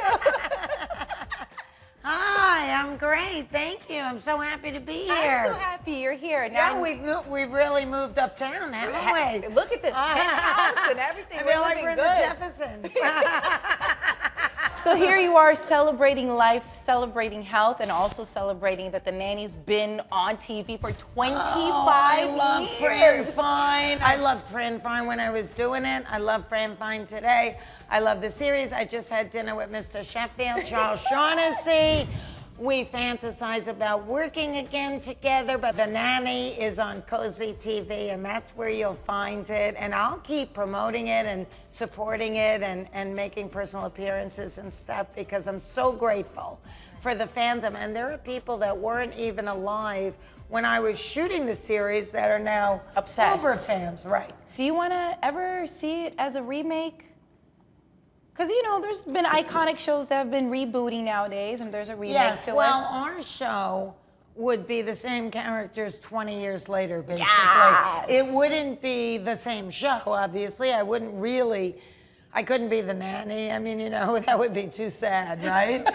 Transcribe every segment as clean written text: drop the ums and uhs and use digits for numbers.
Hi, I'm great. Thank you. I'm so happy to be here. I'm so happy you're here. Now Yeah, we've really moved uptown, haven't we? Look at this penthouse and everything. I feel like we're in the good. Jeffersons. So here you are celebrating life, celebrating health, and also celebrating that the Nanny's been on TV for 25 I love years. Fran Fine. I loved Fran Fine when I was doing it. I love Fran Fine today. I love the series. I just had dinner with Mr. Sheffield, Charles Shaughnessy. We fantasize about working again together, but the Nanny is on Cozy TV, and that's where you'll find it. And I'll keep promoting it and supporting it and making personal appearances and stuff because I'm so grateful for the fandom. And there are people that weren't even alive when I was shooting the series that are now Obsessed. Uber fans, right? Do you want to ever see it as a remake? Because, you know, there's been iconic shows that have been rebooting nowadays, and there's a remake Yes, to well, it. our show would be the same characters 20 years later, basically. Yes. It wouldn't be the same show, obviously. I couldn't be the Nanny. I mean, you know, that would be too sad, right?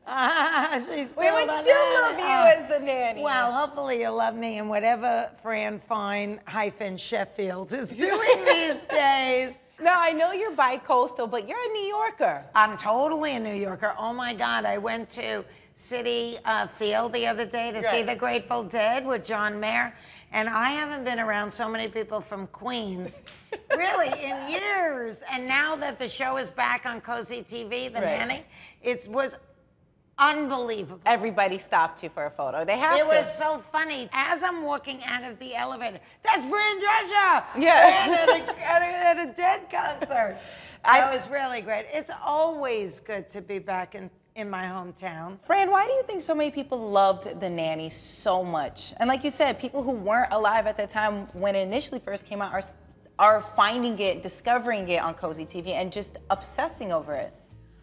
She's We would still love you as the Nanny. Well, hopefully you'll love me in whatever Fran Fine - Sheffield is doing these days. Now, I know you're bi-coastal, but you're a New Yorker. I'm totally a New Yorker. Oh my God, I went to City Field the other day to see the Grateful Dead with John Mayer, and I haven't been around so many people from Queens, really, in years. And now that the show is back on Cozy TV, The Nanny, it was unbelievable. Everybody stopped you for a photo. They have to. It was so funny. As I'm walking out of the elevator, that's Fran Drescher! Yeah. At a Dead concert. It was really great. It's always good to be back in my hometown. Fran, why do you think so many people loved The Nanny so much? And like you said, people who weren't alive at the time when it initially first came out are finding it, discovering it on Cozy TV, and just obsessing over it.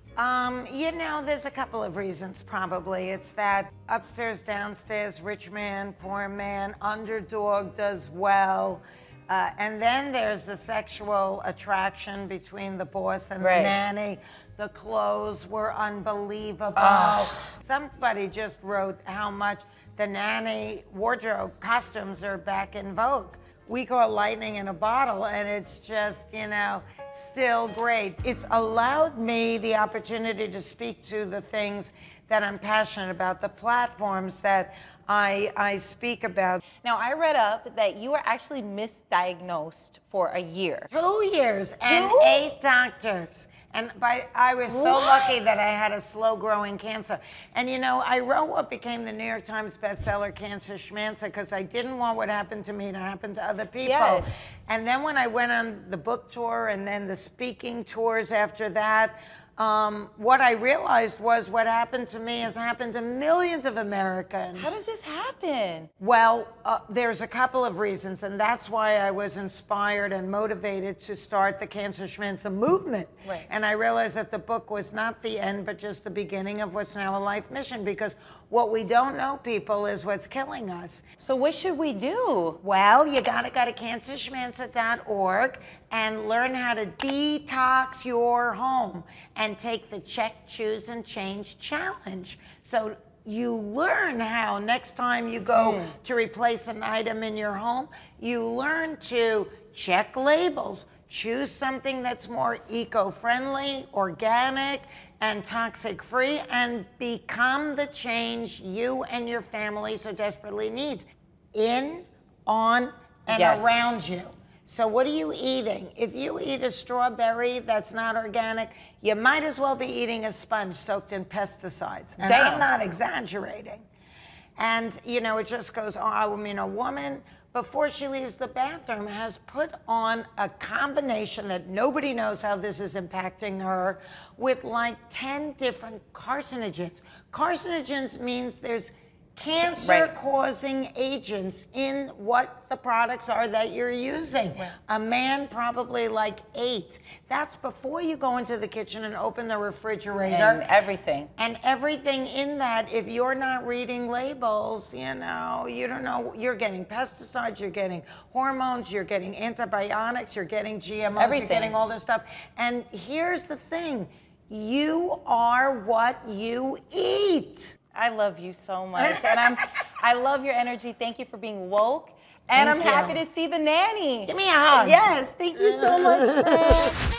You know, there's a couple of reasons probably. It's that upstairs, downstairs, rich man, poor man, underdog does well. And then there's the sexual attraction between the boss and the Nanny. The clothes were unbelievable. Somebody just wrote how much the Nanny wardrobe costumes are back in vogue. We call it lightning in a bottle, and it's just, you know, still great. It's allowed me the opportunity to speak to the things that I'm passionate about, the platforms that I speak about. Now, I read up that you were actually misdiagnosed for a year. 2 years and 8 doctors. And I was so lucky that I had a slow-growing cancer. And you know, I wrote what became the New York Times bestseller, Cancer Schmancer, because I didn't want what happened to me to happen to other people. Yes. And then when I went on the book tour and then the speaking tours after that, what I realized was what happened to me has happened to millions of Americans. How does this happen? Well, there's a couple of reasons, and that's why I was inspired and motivated to start the Cancer Schmancer movement. Right. And I realized that the book was not the end, but just the beginning of what's now a life mission, because what we don't know, people, is what's killing us. So what should we do? Well, you gotta go to cancerschmancer.org and learn how to detox your home and take the Check, Choose, and Change challenge. So you learn how next time you go to replace an item in your home, you learn to check labels, choose something that's more eco-friendly, organic, and toxic-free, and become the change you and your family so desperately needs in, on, and around you. So what are you eating? If you eat a strawberry that's not organic, you might as well be eating a sponge soaked in pesticides. And I'm not exaggerating. And, you know, it just goes on. I mean, a woman, before she leaves the bathroom, has put on a combination that nobody knows how this is impacting her, with like 10 different carcinogens. Carcinogens means there's cancer-causing agents in what the products are that you're using. A man probably like 8. That's before you go into the kitchen and open the refrigerator. And everything. And everything in that, if you're not reading labels, you know, you don't know, you're getting pesticides, you're getting hormones, you're getting antibiotics, you're getting GMOs, you're getting all this stuff. And here's the thing. You are what you eat. I love you so much, and I love your energy. Thank you for being woke, and I'm happy to see the nanny. Give me a hug. Yes, thank you so much, Fran.